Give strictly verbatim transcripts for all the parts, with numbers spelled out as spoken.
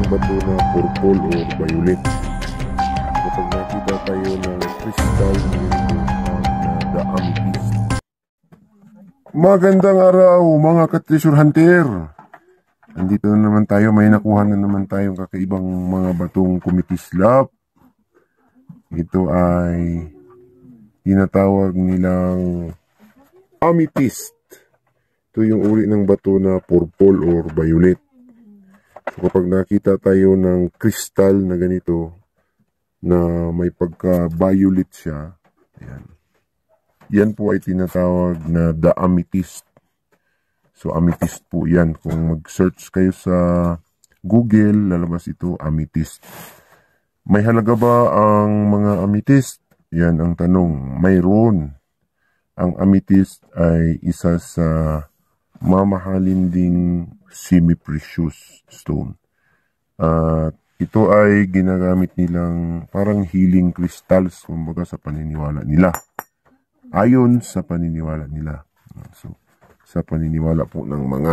bato na purple or violet. Kapag nakita tayo ng crystal na the amethyst. Magandang araw mga ka-treasure hunter! Andito na naman tayo, may nakuha na naman tayong kakaibang mga batong kumitislap. Ito ay tinatawag nilang amethyst. Ito yung uri ng bato na purple or violet. So kapag nakita tayo ng kristal na ganito, na may pagka-violet siya, ayan. Yan po ay tinatawag na the amethyst. So amethyst po yan. Kung mag-search kayo sa Google, lalabas ito, amethyst. May halaga ba ang mga amethyst? Yan ang tanong. Mayroon. Ang amethyst ay isa sa mamahalin ding semi-precious stone. At uh, ito ay ginagamit nilang parang healing crystals, kumbaga sa paniniwala nila. Ayon sa paniniwala nila. So, sa paniniwala po ng mga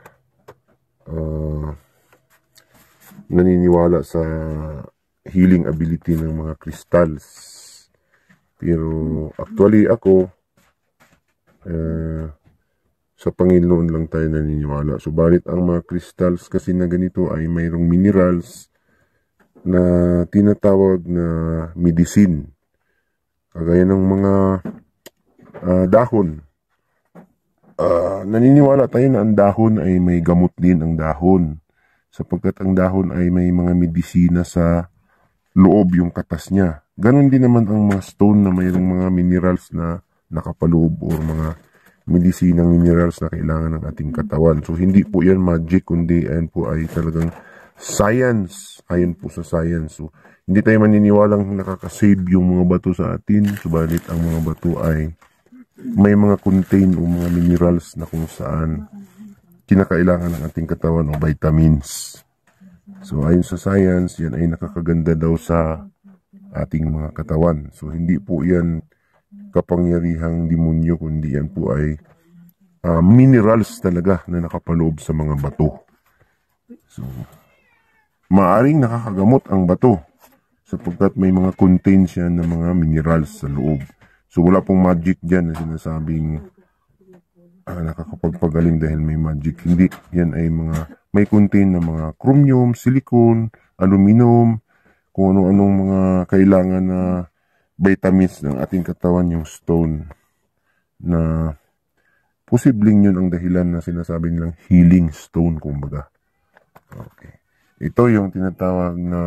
uh, naniniwala sa healing ability ng mga crystals. Pero actually ako, uh, sa Panginoon lang tayo naniniwala. Subalit ang mga crystals kasi na ganito ay mayroong minerals na tinatawag na medicine. Kagaya ng mga uh, dahon. Uh, naniniwala tayo na ang dahon ay may gamot din ang dahon. Sapagkat ang dahon ay may mga medisina sa loob yung katas niya. Ganon din naman ang mga stone na mayroong mga minerals na nakapaloob o mga medisinang minerals na kailangan ng ating katawan. So hindi po yan magic, kundi ayan po ay talagang science. Ayon po sa science. So hindi tayo maniniwalang nakakasave yung mga bato sa atin. Subalit ang mga bato ay may mga contain o mga minerals na kung saan kinakailangan ng ating katawan o vitamins. So ayon sa science, yan ay nakakaganda daw sa ating mga katawan. So hindi po yan kapangyarihang demonyo, kundi yan po ay uh, minerals talaga na nakapaloob sa mga bato. So maaring nakakagamot ang bato sapagkat may mga contains yan ng mga minerals sa loob. So wala pong magic dyan na sinasabing ah, nakakapagpagaling dahil may magic. Hindi, yan ay mga may contain na mga chromium, silicon, aluminum, kung ano-anong mga kailangan na vitamins ng ating katawan, yung stone, na posibleng yun ang dahilan na sinasabi nilang healing stone, kumbaga. Okay. Ito yung tinatawag na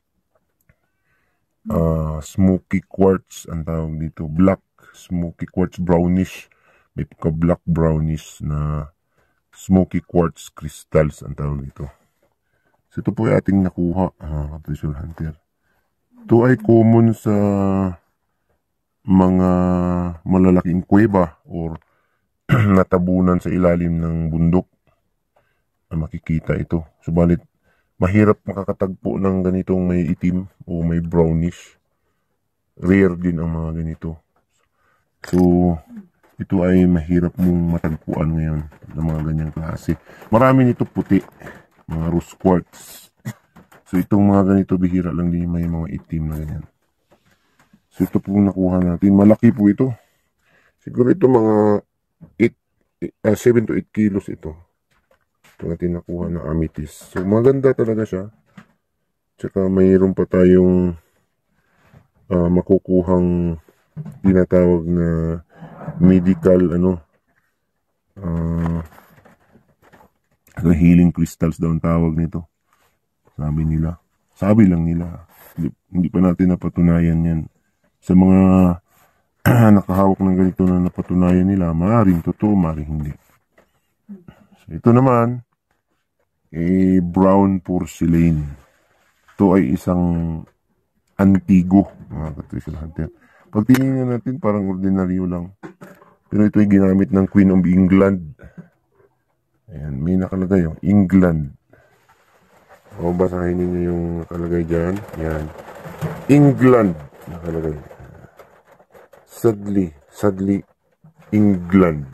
Uh, smoky quartz ang tawag dito. Black smoky quartz, brownish. May pagka-black brownish na smoky quartz crystals ang tawag dito. So ito po ay ating nakuha, uh, treasure hunter. Ito ay common sa mga malalaking kuweba or natabunan sa ilalim ng bundok na makikita ito. Subalit mahirap makakatagpo ng ganitong may itim o may brownish. Rare din ang mga ganito. So, ito ay mahirap mong matagpuan ngayon ng mga ganyang klase. Marami nito puti, mga rose quartz. So, itong mga ganito bihira lang din may mga itim na ganyan. So, ito po nakuha natin. Malaki po ito. Siguro ito mga seven to eight kilos ito. Ito natin nakuha na amethyst. So, maganda talaga siya. Tsaka mayroon pa tayong uh, makukuhang tinatawag na medical, ano, uh, healing crystals daw ang tawag nito. Sabi nila. Sabi lang nila. Hindi, hindi pa natin napatunayan yan. Sa mga nakahawak ng ganito na napatunayan nila, maaaring totoo, maaaring hindi. So, ito naman, eh, brown porcelain. Ito ay isang antigo, mga ka-treasure hunter. Pag tinignan natin, parang ordinaryo lang. Pero ito ay ginamit ng Queen of England. Ayan, may nakalagay yung England. O, basahin ninyo yung nakalagay dyan. Ayan. England. Nakalagay. Sadly, sadly, England.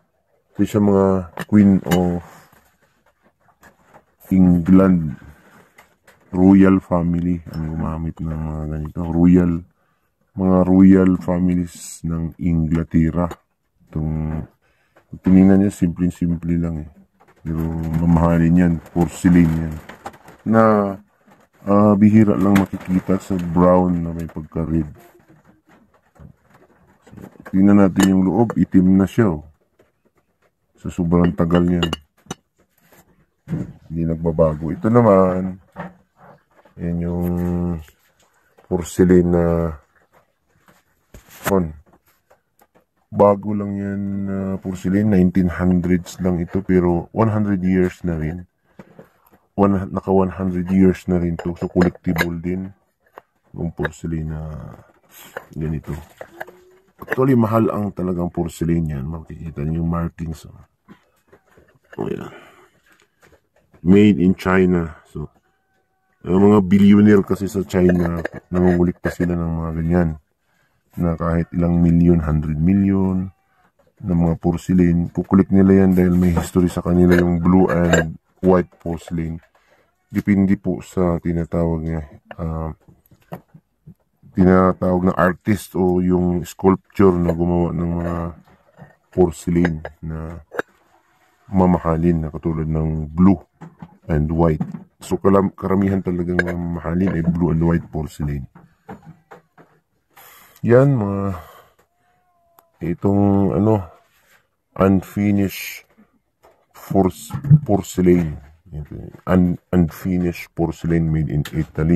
Ito siya mga Queen of England. royal family ang gumamit ng mga ganito. Royal, mga royal families ng Inglaterra. Itong, tinignan niya, simple-simple lang eh. Pero mamahalin yan, porcelain yan. Na uh, bihira lang makikita sa brown na may pagka-red. So, tingnan natin yung loob, itim na siya oh. Sa so, sobrang tagal niyan. Hindi nagbabago. Ito naman, yan yung porcelain na on. Bago lang yan uh, porcelain, nineteen hundreds lang ito, pero one hundred years na rin. One, naka one hundred years na rin to, so collectible din yung porcelain na ganito. Actually, mahal ang talagang porcelain yan. Makikita niyo yung markings. Oh, yan. Made in China. So, uh, mga billionaire kasi sa China, nangungulik pa sila ng mga ganyan. Na kahit ilang milyon, hundred million na mga porcelain. Kukulik nila yan dahil may history sa kanila yung blue and white porcelain. Depende po sa tinatawag niya. Uh, tinatawag na artist o yung sculpture na gumawa ng mga porcelain na mamahalin na katulad ng blue and white. So karamihan talagang mamahalin ay blue and white porcelain. Yan mga itong ano unfinished porcelain. Un unfinished porcelain made in Italy.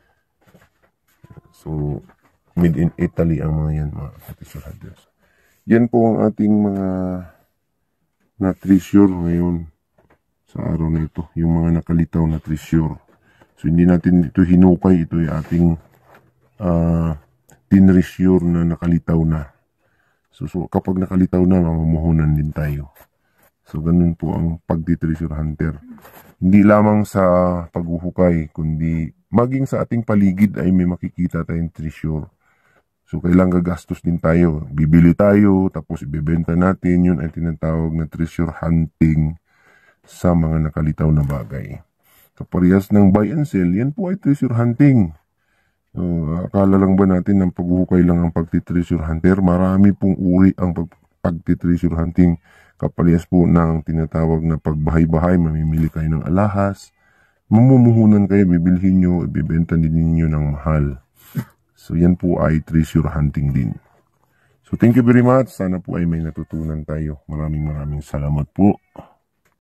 So made in Italy ang mga yan mga treasure hunters. Yan po ang ating mga na treasure ngayon sa araw na ito, yung mga nakalitaw na treasure. So hindi natin ito hinukay, ito ay ating uh, tinreasure na nakalitaw na. So, so kapag nakalitaw na, mamumuhunan din tayo. So ganun po ang pagti-treasure hunter. Hindi lamang sa paghuhukay, kundi maging sa ating paligid ay may makikita tayong treasure. So kailangan gagastos din tayo. Bibili tayo, tapos ibebenta natin. Yun ay tinatawag na treasure hunting sa mga nakalitaw na bagay. Kaparehas ng buy and sell, yan po ay treasure hunting. Uh, akala lang ba natin ng paghuhukay lang ang pagti-treasure hunter? Marami pong uri ang pag pagti-treasure hunting. Kaparehas po ng tinatawag na pagbahay-bahay, mamimili kayo ng alahas, mamumuhunan kayo, bibilhin nyo, ibibenta din ninyo ng mahal. So yan po ay treasure hunting din. So thank you very much. Sana po ay may natutunan tayo. Maraming maraming salamat po.